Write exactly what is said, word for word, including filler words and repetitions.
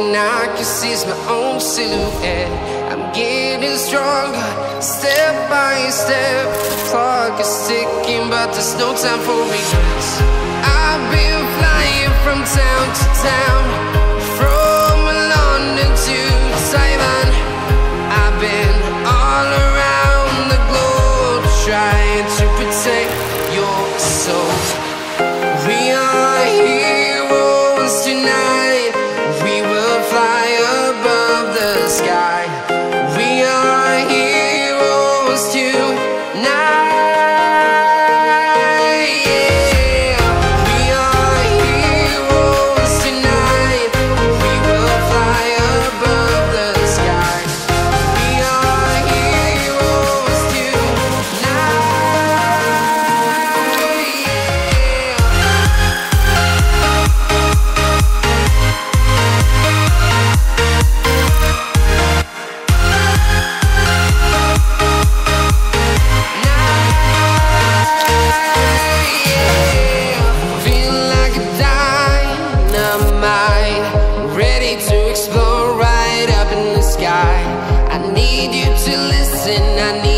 everything I can see is my own silhouette. I'm getting stronger, step by step. The clock is ticking, but there's no time for regrets. I've been flying from town to town, from London to Taiwan. I've been all around the globe, trying to protect your soul. We are heroes tonight. We will fly above the sky. We are heroes tonight. Yeah. We are heroes tonight. We will fly above the sky. We are heroes tonight. Feel like a dynamite, ready to explode right up in the sky. I need you to listen, I need